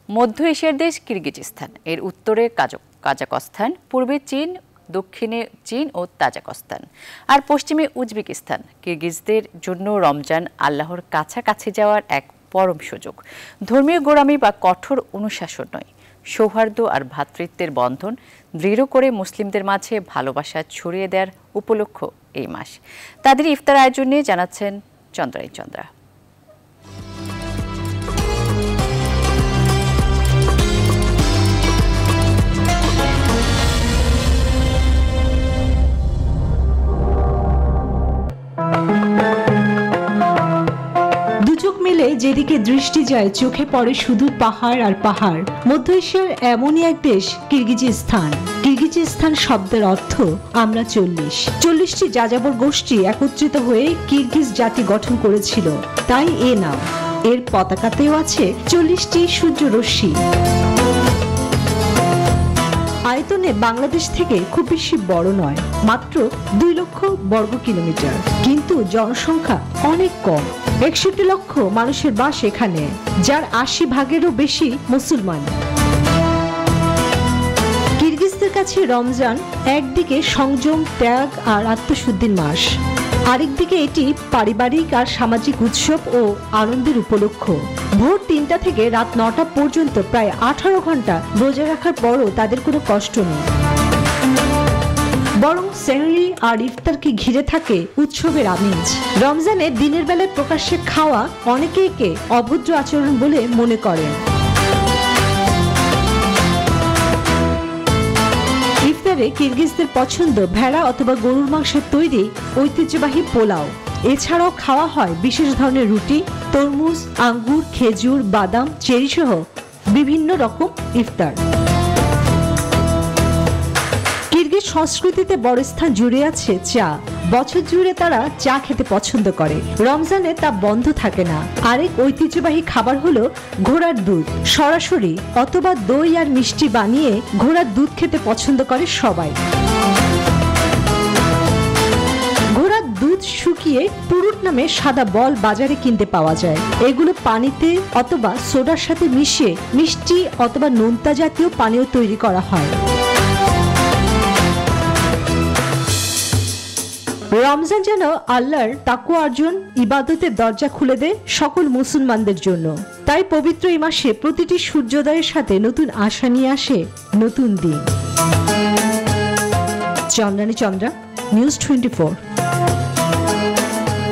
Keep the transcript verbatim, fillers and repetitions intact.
মধ্য এশিয়ার দেশ কিরগিজস্তান, এর উত্তরে কাজাকস্তান, পূর্বে চীন, দক্ষিণে চীন ও তাজিকিস্তান আর পশ্চিমে উজবেকিস্তান। কিরগিজদের জন্য রমজান আল্লাহর কাছাকাছি যাওয়ার এক পরম সুযোগ। ধর্মীয় গোঁড়ামি বা কঠোর অনুশাসন নয়, সৌহার্দ্য আর ভ্রাতৃত্বের বন্ধন দৃঢ় করে মুসলিমদের মাঝে ভালোবাসা ছড়িয়ে দেওয়ার উপলক্ষ এই মাস। তাদের ইফতার আয়োজন নিয়ে জানাচ্ছেন চন্দ্রানী চন্দ্রা। মিলে যেদিকে দৃষ্টি যায় চোখে পড়ে শুধু পাহাড় আর পাহাড়। মধ্য এশিয়ার এমনই এক দেশ কিরগিজস্তান। কিরগিজস্তান শব্দের অর্থ আমরা চল্লিশ। চল্লিশটি যাযাবর গোষ্ঠী একত্রিত হয়ে কিরগিজ জাতি গঠন করেছিল, তাই এ নাম। এর পতাকাতেও আছে চল্লিশটি সূর্য রশ্মি। আয়তনে বাংলাদেশ থেকে খুব বেশি বড় নয়, মাত্র দুই লক্ষ বর্গ কিলোমিটার, কিন্তু জনসংখ্যা অনেক কম। একষট্টি লক্ষ মানুষের বাস এখানে, যার আশি ভাগেরও বেশি মুসলমান। কিরগিজদের কাছে রমজান একদিকে সংযম, ত্যাগ আর আত্মশুদ্ধির মাস, আরেকদিকে এটি পারিবারিক আর সামাজিক উৎসব ও আনন্দের উপলক্ষ। ভোর তিনটা থেকে রাত নটা পর্যন্ত প্রায় আঠারো ঘন্টা রোজা রাখার পরও তাদের কোনো কষ্ট নেই, বরং সেহরি আর ইফতারকে ঘিরে থাকে উৎসবের আমেজ। রমজানে দিনের বেলায় প্রকাশ্যে খাওয়া অনেকে একে অভদ্র আচরণ বলে মনে করেন। ইফতারে কিরগিজদের পছন্দ ভেড়া অথবা গরুর মাংসের তৈরি ঐতিহ্যবাহী পোলাও। এছাড়াও খাওয়া হয় বিশেষ ধরনের রুটি, তরমুজ, আঙ্গুর, খেজুর, বাদাম, চেরি সহ বিভিন্ন রকম ইফতার। কিরগিজ সংস্কৃতিতে বড় স্থান জুড়ে আছে চা। বছর জুড়ে তারা চা খেতে পছন্দ করে, রমজানে তা বন্ধ থাকে না। আরেক ঐতিহ্যবাহী খাবার হলো ঘোড়ার দুধ। সরাসরি অথবা দই আর মিষ্টি বানিয়ে ঘোড়ার দুধ খেতে পছন্দ করে সবাই। ঘোড়ার দুধ শুকিয়ে পুরুট নামে সাদা বল বাজারে কিনতে পাওয়া যায়। এগুলো পানিতে অথবা সোডার সাথে মিশিয়ে মিষ্টি অথবা নোনতা জাতীয় পানীয় তৈরি করা হয়। রমজান যেন আল্লাহর তাকওয়া অর্জন, ইবাদতের দরজা খুলে দেয় সকল মুসলমানদের জন্য। তাই পবিত্র এই মাসে প্রতিটি সূর্যোদয়ের সাথে নতুন আশা নিয়ে আসে নতুন দিন। Chandrani Chandra, news twenty four.